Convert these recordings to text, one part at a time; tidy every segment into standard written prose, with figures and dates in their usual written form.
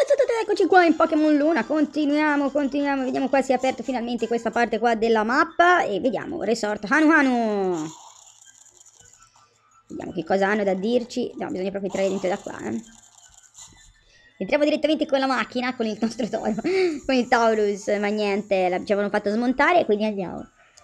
Eccoci qua in Pokémon Luna, continuiamo, vediamo qua si è aperto finalmente questa parte qua della mappa e vediamo, Resort Hanu Hanu. Vediamo che cosa hanno da dirci, no, bisogna proprio entrare dentro da qua, Entriamo direttamente con la macchina, con il nostro toro, con il Taurus, ma niente, ci avevano fatto smontare, quindi andiamo.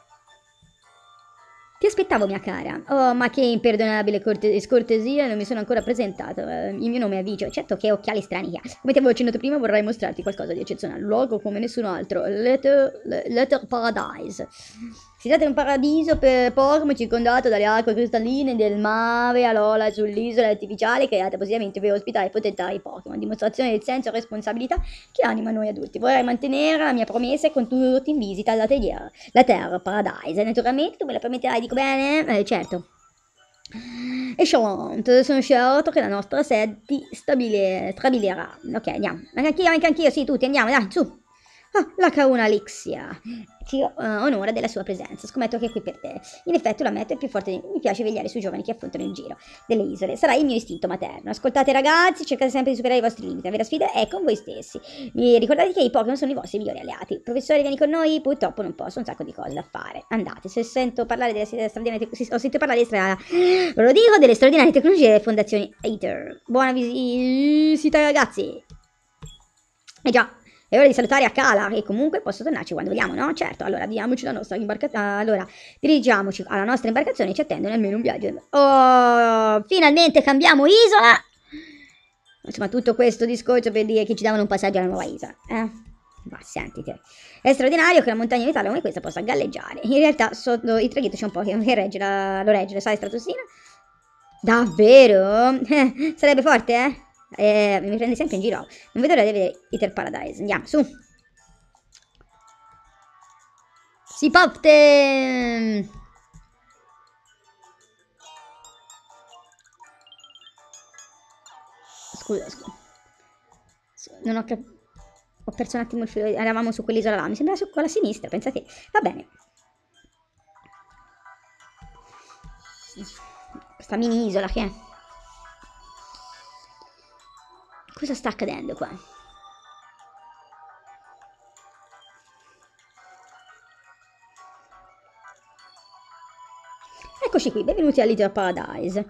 Ti aspettavo, mia cara. Oh, ma che imperdonabile scortesia, non mi sono ancora presentato. Il mio nome è Vicio. Certo che occhiali strani che ha. Come ti avevo accennato prima, vorrei mostrarti qualcosa di eccezionale. Luogo come nessun altro. Letter Paradise. Si tratta di un paradiso per Pokémon circondato dalle acque cristalline del mare Alola sull'isola artificiale creata appositamente per ospitare e potentare i Pokémon. Dimostrazione del senso e responsabilità che anima noi adulti. Vorrei mantenere la mia promessa e condurti in visita all'atelier. La Terra Paradise. Naturalmente tu me la permetterai, dico bene? Certo. Excellent, sono certo che la nostra sede ti stabilirà. Ok, andiamo. Anche anch'io, sì, tutti, andiamo, dai, su. Ah, la Kauna Alixia. Ti onora della sua presenza. Scommetto che è qui per te. In effetti, lo ammetto, è più forte di me. Mi piace vegliare sui giovani che affrontano il giro delle isole. Sarà il mio istinto materno. Ascoltate, ragazzi, cercate sempre di superare i vostri limiti. La vera sfida è con voi stessi. Ricordate che i Pokémon sono i vostri migliori alleati. Professore, vieni con noi? Purtroppo non posso, ho un sacco di cose da fare. Andate, se sento parlare delle straordinarie ho sentito parlare lo dico, delle straordinarie tecnologie delle fondazioni Aether. Buona visita, ragazzi. Già. È ora di salutare Akala e comunque posso tornarci quando vogliamo, no? Certo, allora dirigiamoci alla nostra imbarcazione e ci attendono almeno un viaggio. Oh, finalmente cambiamo isola! Insomma, tutto questo discorso per dire che ci davano un passaggio alla nuova isola, Ma sentite, è straordinario che una montagna di metallo come questa possa galleggiare. In realtà sotto il traghetto c'è un po' che lo regge, sai, Stratossina? Davvero? Sarebbe forte, mi prende sempre in giro. Non vedo l'ora di vedere Ether Paradise. Andiamo, su. Si parte! Scusa. Non ho capito. Ho perso un attimo il filo. Eravamo su quell'isola là. Mi sembra su quella a sinistra, pensate. Va bene. Questa mini isola che è. Cosa sta accadendo qua? Eccoci qui, benvenuti a Little Paradise.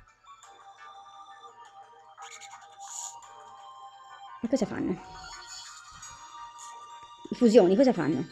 Ma cosa fanno? Fusioni, cosa fanno?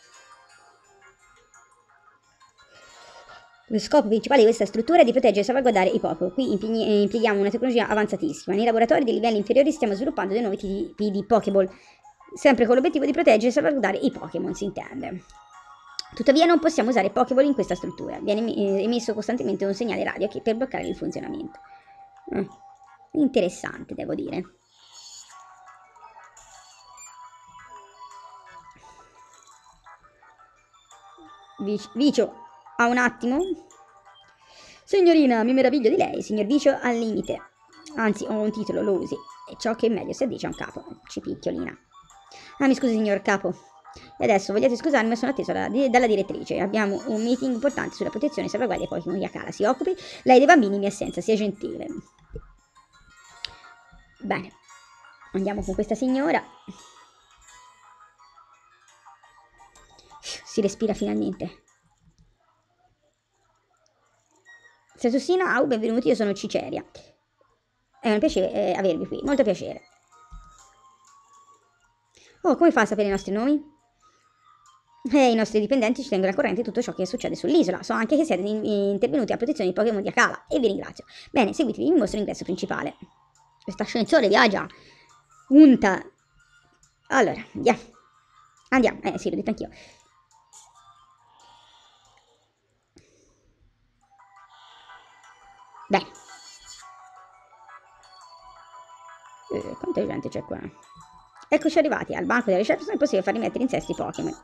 Lo scopo principale di questa struttura è di proteggere e salvaguardare i Pokémon. Qui impieghiamo una tecnologia avanzatissima. Nei laboratori dei livelli inferiori stiamo sviluppando dei nuovi tipi di Pokéball, sempre con l'obiettivo di proteggere e salvaguardare i Pokémon, si intende. Tuttavia non possiamo usare Pokéball in questa struttura. Viene emesso costantemente un segnale radio per bloccare il funzionamento. Interessante, devo dire. Vicio, ha un attimo? Signorina, mi meraviglio di lei, signor Vicio al limite. Anzi, ho un titolo, lo usi. E ciò che meglio si addice a un capo. Ci picchiolina. Ah, mi scusi, signor capo. E adesso vogliate scusarmi, ma sono atteso dalla direttrice. Abbiamo un meeting importante sulla protezione e salvaguardia dei Pokémon. Yakara si occupi. Lei dei bambini in mia assenza, sia gentile. Bene. Andiamo con questa signora. Si respira finalmente. Stratossina, benvenuti, io sono Ciceria. È un piacere avervi qui, molto piacere. Oh, come fa a sapere i nostri nomi? I nostri dipendenti ci tengono al corrente di tutto ciò che succede sull'isola. So anche che siete intervenuti a protezione di Pokémon di Akala e vi ringrazio. Bene, seguitemi, vi mostro l'ingresso principale. Questo ascensore viaggia. Unta. Allora, andiamo. Andiamo, sì, l'ho detto anch'io. Bene. Quanta gente c'è qua? Eccoci arrivati, al banco della reception è possibile far rimettere in sesto i Pokémon.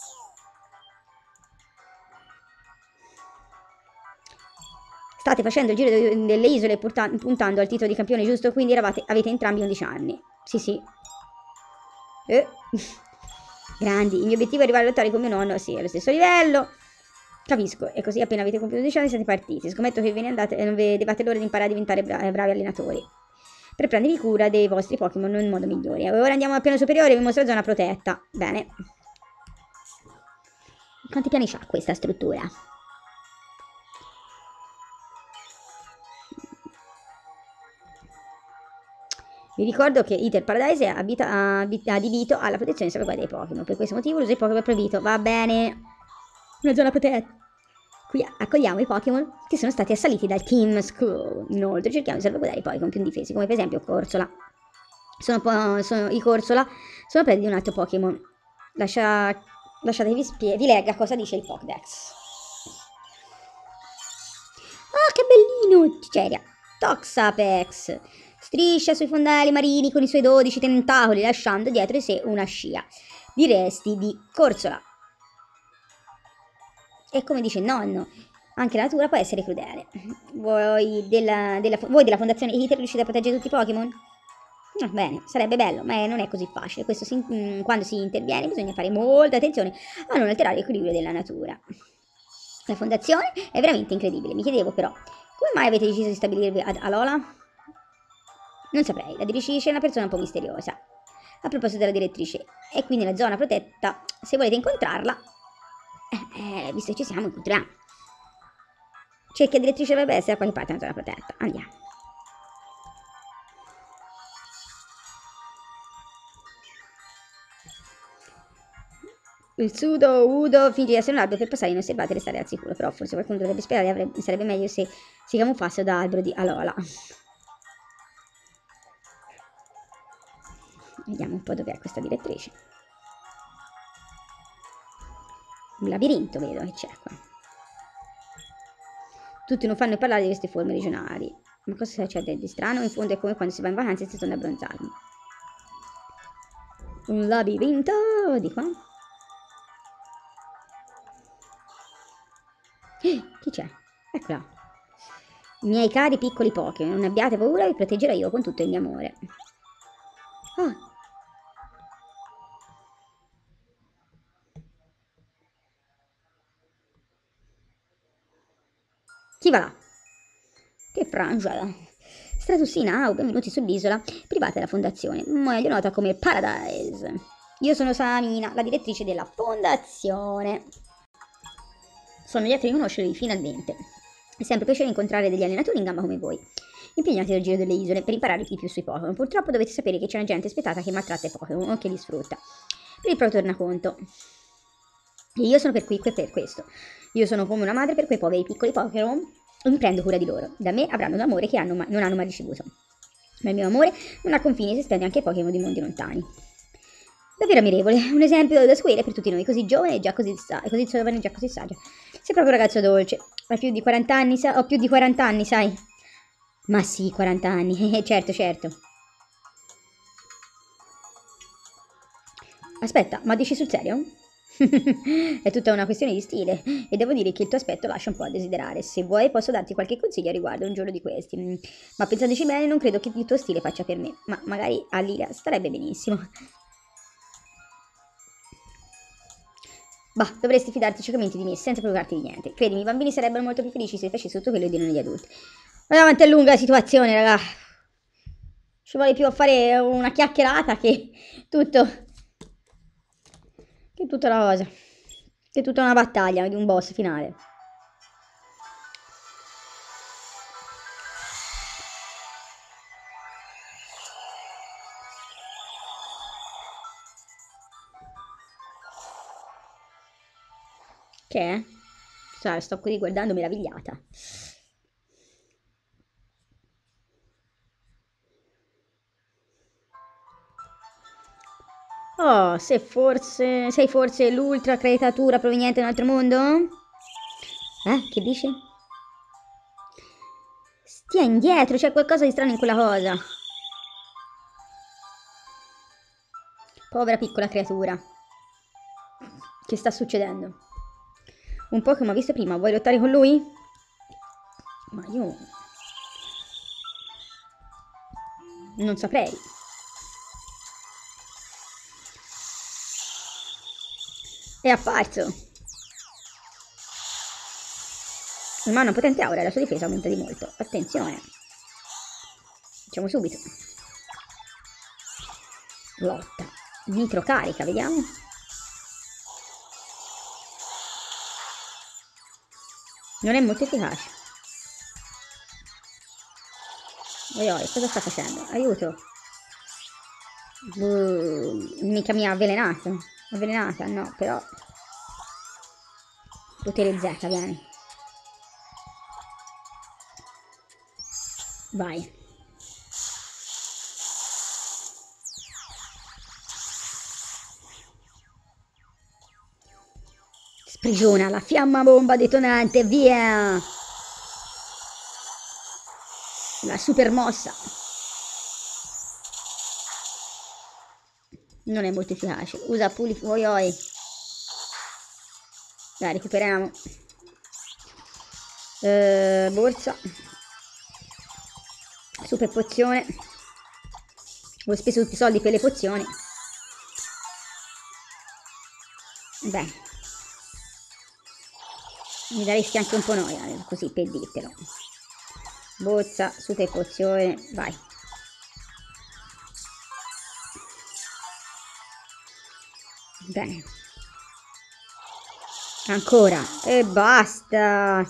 State facendo il giro delle isole puntando al titolo di campione giusto, quindi avete entrambi 11 anni. Sì. Grandi, il mio obiettivo è arrivare a lottare con mio nonno, sì, allo stesso livello. Capisco, e così appena avete compiuto 12 anni siete partiti. Scommetto che ve ne andate e non vedevate l'ora di imparare a diventare bravi allenatori. per prendervi cura dei vostri Pokémon in modo migliore. Ora andiamo al piano superiore, vi mostro la zona protetta. Bene. Quanti piani c'ha questa struttura? Vi ricordo che Iter Paradise è adibito alla protezione e salvaguardia dei Pokémon. Per questo motivo l'uso dei Pokémon è proibito. Va bene. Una zona protetta. Qui accogliamo i Pokémon che sono stati assaliti dal Team School. Inoltre cerchiamo di salvaguardare i Pokémon più indifesi, come per esempio Corsola. I Corsola sono predi di un altro Pokémon. Lasciatevi vi legga cosa dice il Pokédex. Ah, che bellino! Ciceria. Toxapex. Striscia sui fondali marini con i suoi 12 tentacoli, lasciando dietro di sé una scia di resti di Corsola. E come dice il nonno, anche la natura può essere crudele. Voi della fondazione Iter riuscite a proteggere tutti i Pokémon? Bene, sarebbe bello, ma non è così facile. Quando si interviene bisogna fare molta attenzione a non alterare l'equilibrio della natura. La fondazione è veramente incredibile. Mi chiedevo però, come mai avete deciso di stabilirvi ad Alola? Non saprei, la direttrice è una persona un po' misteriosa. A proposito della direttrice, è qui nella zona protetta. Se volete incontrarla, visto che ci siamo, incontriamo. Cerchia direttrice dovrebbe essere a qualche parte nella zona protetta. Andiamo. Il sudo Udo finge di essere un albero per passare inosservati e restare al sicuro. Però forse qualcuno dovrebbe sperare, sarebbe meglio se si camuffasse da albero di Alola. Vediamo un po' dov'è questa direttrice. Un labirinto vedo che c'è qua. Tutti non fanno parlare di queste forme regionali. Ma cosa c'è di strano? In fondo è come quando si va in vacanza e si torna abbronzati. Un labirinto di qua. Chi c'è? Eccola. Miei cari piccoli Pokémon, non abbiate paura, vi proteggerò io con tutto il mio amore. Ah. Chi va là? Che frangia! Stratussina, benvenuti sull'isola privata della fondazione, meglio nota come Paradise. Io sono Samina, la direttrice della fondazione. Sono lieto di conoscervi finalmente. È sempre piacere incontrare degli allenatori in gamba come voi, impegnati nel giro delle isole per imparare di più sui Pokémon. Purtroppo dovete sapere che c'è una gente spietata che maltratta i Pokémon o che li sfrutta per il proprio tornaconto. E io sono per questo. Io sono come una madre per quei poveri piccoli Pokémon e mi prendo cura di loro. Da me avranno un amore che non hanno mai ricevuto. Ma il mio amore non ha confini e si estende anche ai Pokémon di mondi lontani. Davvero ammirevole, un esempio da seguire per tutti noi, così giovane e già così giovane e già così saggio. Sei proprio un ragazzo dolce. Hai più di 40 anni, ho più di 40 anni, sai? Ma sì, 40 anni, certo, certo. Aspetta, ma dici sul serio? È tutta una questione di stile e devo dire che il tuo aspetto lascia un po' a desiderare. Se vuoi posso darti qualche consiglio a riguardo un giorno di questi, ma pensandoci bene non credo che il tuo stile faccia per me, ma magari a Lilia starebbe benissimo. Bah, dovresti fidarti ciecamente di me senza preoccuparti di niente. Credimi, i bambini sarebbero molto più felici se facessi tutto quello che dicono gli adulti. Ma davanti è lunga la situazione, raga. Ci vuole più a fare una chiacchierata che tutto... Che tutta una cosa. Che tutta una battaglia di un boss finale. Che è? Cioè, sto qui guardando meravigliata. Oh, sei forse l'ultra creatura proveniente da un altro mondo? Che dici? Stia indietro, c'è qualcosa di strano in quella cosa. Povera piccola creatura. Che sta succedendo? Un po' come ho visto prima, vuoi lottare con lui? Ma io... non saprei. È apparso. Ma una potente aura e la sua difesa aumenta di molto. Attenzione. Facciamo subito. Lotta. Nitro carica, vediamo. Non è molto efficace. Cosa sta facendo? Aiuto. Mica mi ha avvelenato. Avvelenata, no, però. Potere Z, vieni. Vai. Sprigiona la fiamma bomba detonante, via! La super mossa. Non è molto efficace. Usa Pulifuoi. Dai, recuperiamo. Borsa. Super pozione. Ho speso tutti i soldi per le pozioni. Beh. Mi daresti anche un po' noia, così per dirtelo. Bozza, super pozione, vai. Bene. Ancora. E basta.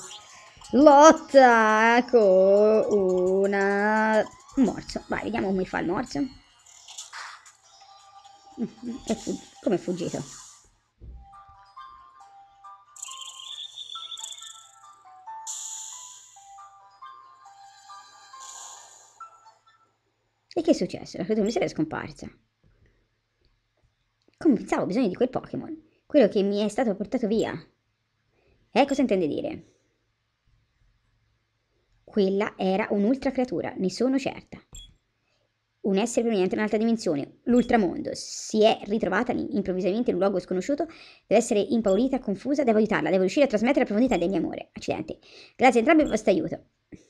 Lotta con un morso. Vai, vediamo come fa il morso. Come è fuggito? E che è successo? La creatura miseria è scomparsa. Come pensavo, ho bisogno di quel Pokémon. Quello che mi è stato portato via. Cosa intende dire? Quella era un'ultra creatura, ne sono certa. Un essere proveniente da un'altra dimensione, l'ultramondo, si è ritrovata improvvisamente in un luogo sconosciuto, deve essere impaurita, confusa, devo aiutarla, devo riuscire a trasmettere la profondità del mio amore. Accidenti. Grazie a entrambi per il vostro aiuto.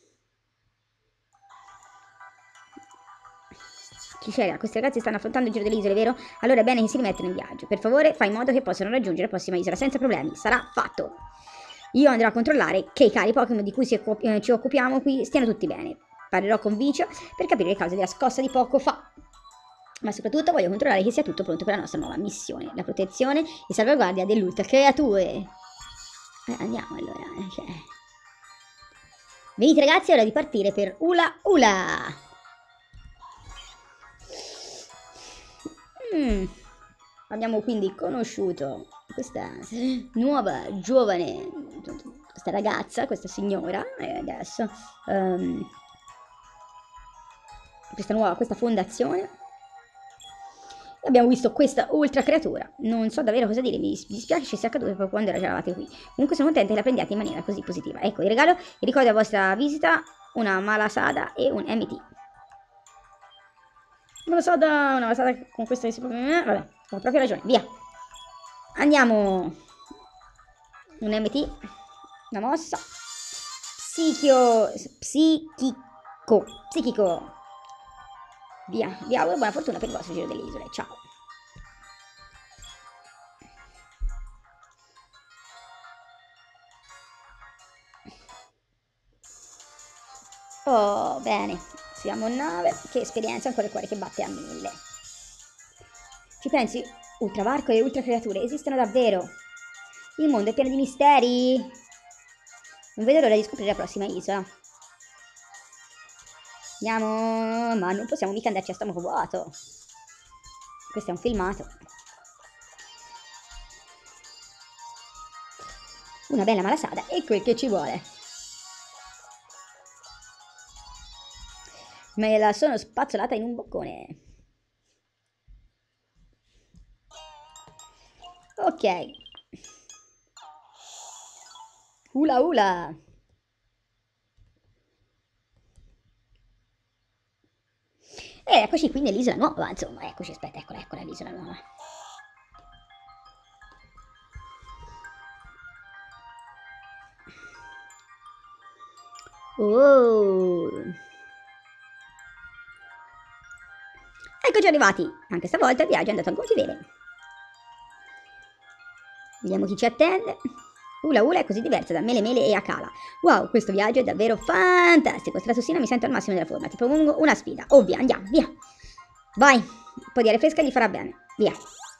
Cicera, questi ragazzi stanno affrontando il giro delle isole, vero? Allora è bene che si rimettano in viaggio. Per favore, fai in modo che possano raggiungere la prossima isola senza problemi. Sarà fatto. Io andrò a controllare che i cari Pokémon di cui ci occupiamo qui stiano tutti bene. Parlerò con Vicio per capire le cause della scossa di poco fa. Ma soprattutto voglio controllare che sia tutto pronto per la nostra nuova missione. La protezione e salvaguardia dell'ultra creature. Andiamo allora. Venite ragazzi, è ora di partire per Ula Ula. Abbiamo quindi conosciuto questa nuova giovane, questa ragazza, questa signora, adesso, questa fondazione. E abbiamo visto questa ultra creatura. Non so davvero cosa dire, mi dispiace ci sia accaduto proprio quando eravate qui. Comunque sono contenta che la prendiate in maniera così positiva. Ecco il regalo, il ricordo della vostra visita, una malasada e un MT. Una malasada con questa vabbè, ho proprio ragione, via. Andiamo. Un MT, una mossa. Psichico. Via, via, buona fortuna per il vostro giro delle isole, ciao. Oh, bene. Siamo in nave, che esperienza, ancora il cuore che batte a 1000. Ci pensi? Ultravarco e ultra creature esistono davvero. Il mondo è pieno di misteri. Non vedo l'ora di scoprire la prossima isola. Andiamo, ma non possiamo mica andarci a stomaco vuoto. Questo è un filmato. Una bella malasada e quel che ci vuole. Me la sono spazzolata in un boccone. Ok. Ula ula. E eccoci qui nell'isola nuova, insomma, eccoci, aspetta, eccola l'isola nuova. Oh. Eccoci arrivati, anche stavolta il viaggio è andato a gonfie vele. Vediamo chi ci attende. Ula Ula è così diversa da Mele Mele e Akala. Wow, questo viaggio è davvero fantastico. Stratossina mi sento al massimo della forma. Ti propongo una sfida. Ovvia, andiamo, via. Vai. Un po' di aria fresca gli farà bene. Via.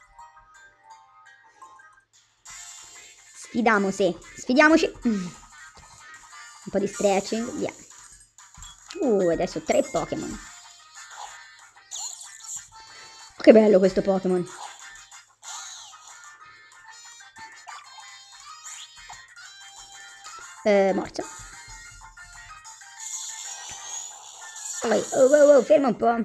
Sfidiamoci. Un po' di stretching, via. Adesso 3 Pokémon. Che bello questo Pokémon. Morsa. Oh, ferma un po'.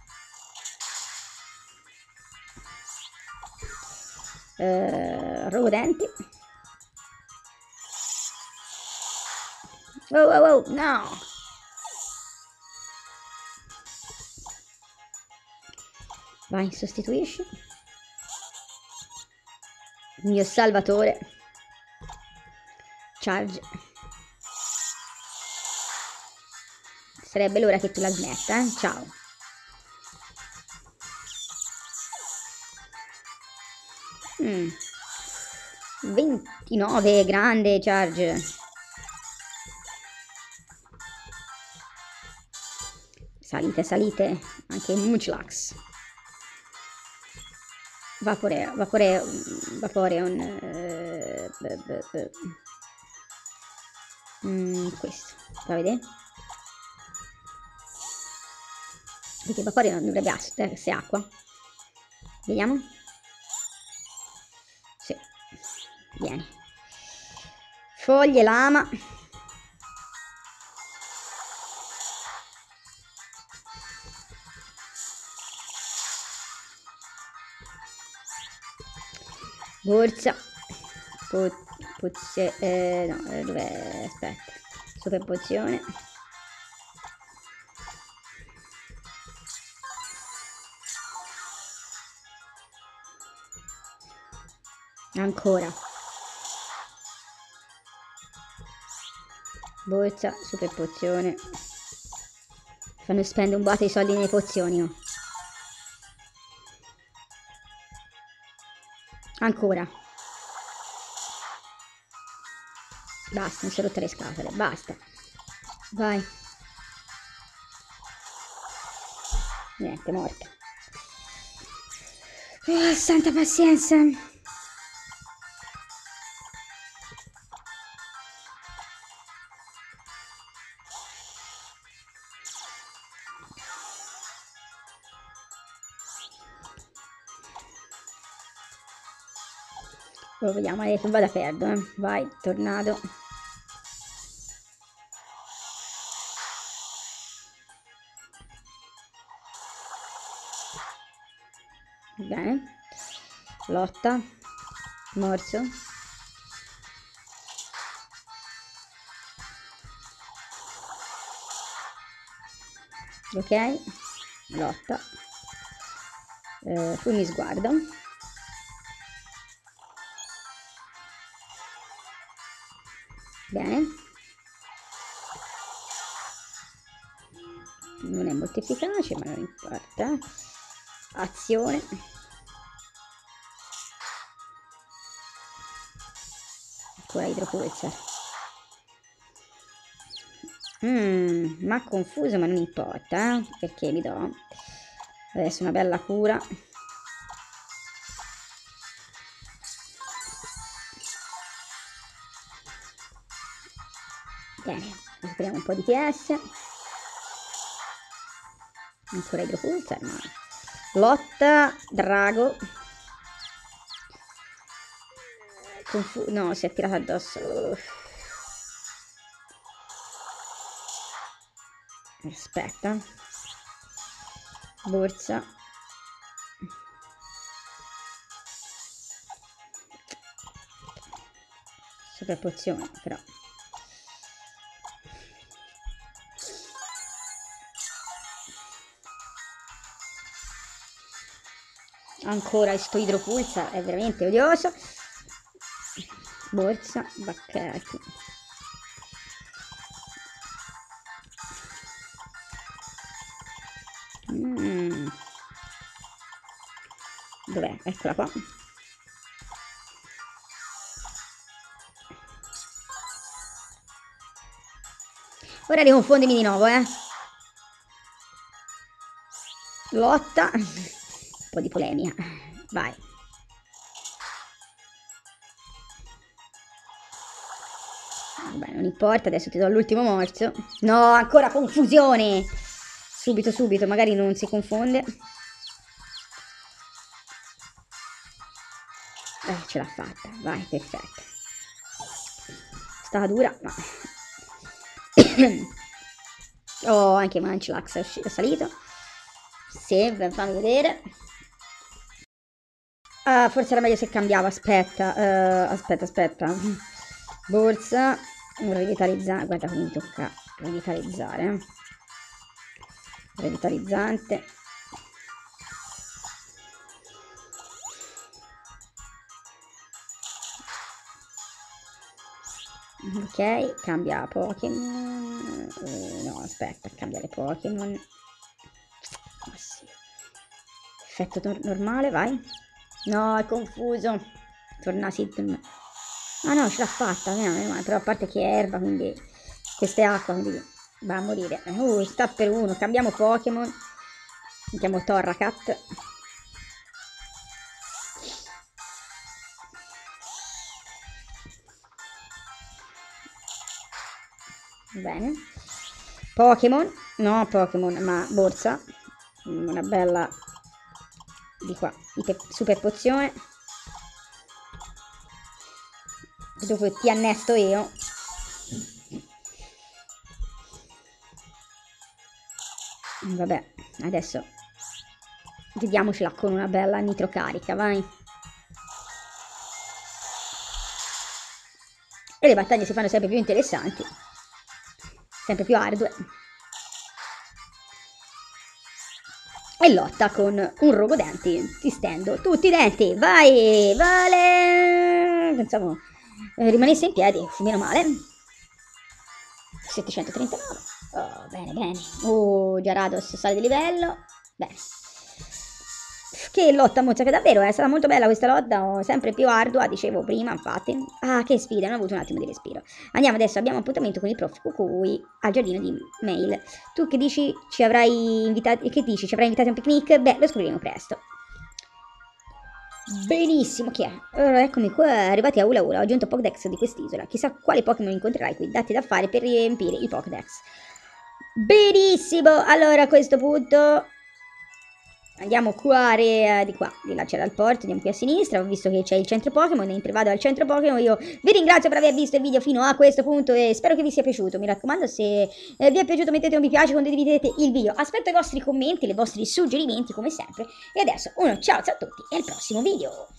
Rogodenti. Oh, no. Vai, sostituisci. Il mio salvatore. Charge. Sarebbe l'ora che tu la smetta, eh? Ciao. Mm. 29, grande charge. Salite. Anche Munchlax. Vaporeon. Questo. Va a vedere? Perché Vaporeon non dovrebbe essere acqua. Vediamo. Sì. Vieni. Foglie, lama. Borsa. Dov'è? Aspetta. Super pozione. Ancora. Borsa, super pozione. Fanno spendere un botto di soldi nelle pozioni. Oh. Ancora. Basta, non si è rotte le scatole. Basta. Vai. Niente, morta. Oh, santa pazienza. Oh, vediamo che vado a perdere. Vai, tornado. Bene. Lotta. Morso. Ok. Lotta. Fulmi sguardo. Bene. Non è molto efficace, ma non importa. Azione. Ancora idropulsar. Ma confuso, ma non importa, perché mi do adesso una bella cura. Bene, recuperiamo un po' di PS. Ancora idropulsar, no. Lotta, drago. No, si è tirato addosso. Aspetta. Borsa. Super pozione, però. Ancora sto idropulsar, è veramente odioso. Borsa, bacchetti. Dov'è? Eccola qua. Ora riconfondimi di nuovo, Lotta. po' di polemica. Vai. Vabbè, non importa, adesso ti do l'ultimo morso. No, ancora confusione! Subito, subito, magari non si confonde. Ce l'ha fatta, vai, perfetto. Stava dura, ma... oh, anche Munchlax è salito. Sì, fammi vedere. Forse era meglio se cambiava, aspetta, aspetta. Borsa, un revitalizzante, guarda come mi tocca revitalizzare. Revitalizzante. Ok, cambia Pokémon. No, aspetta, cambiare Pokémon. Oh, sì. Effetto normale, vai. No, è confuso. Torna Sidon. Ah no, ce l'ha fatta, però a parte che è erba, quindi questa è acqua, quindi va a morire. Sta per uno, cambiamo Pokémon. Mettiamo Torracat. Bene. Pokémon, no Pokémon, ma borsa. Una bella di qua, super pozione. Dopo ti annesto io. Vabbè, adesso vediamocela con una bella nitrocarica, vai. E le battaglie si fanno sempre più interessanti, sempre più ardue. E lotta con un rogodenti. Ti stendo tutti i denti, vai, vale. Pensavo rimanesse in piedi, meno male. 739. Oh, bene, bene. Gyarados sale di livello. Bene. Che lotta mozza, che davvero è stata molto bella questa lotta, sempre più ardua, dicevo prima, infatti. Ah, che sfida, non ho avuto un attimo di respiro. Andiamo adesso, abbiamo appuntamento con il prof Kukui al giardino di Mail. Tu che dici? Ci avrai invitati? Che dici? Ci avrai invitati a un picnic? Beh, lo scopriremo presto. Benissimo, chi è? Allora, eccomi qua, arrivati a Ula Ula, ho aggiunto Pokédex di quest'isola. Chissà quali Pokémon incontrerai qui, dati da fare per riempire i Pokédex. Benissimo, allora a questo punto andiamo qua, di qua, di là c'era il porto, andiamo qui a sinistra, ho visto che c'è il centro Pokémon, mentre vado al centro Pokémon io vi ringrazio per aver visto il video fino a questo punto e spero che vi sia piaciuto, mi raccomando se vi è piaciuto mettete un mi piace, condividete il video, aspetto i vostri commenti, i vostri suggerimenti come sempre e adesso ciao a tutti e al prossimo video!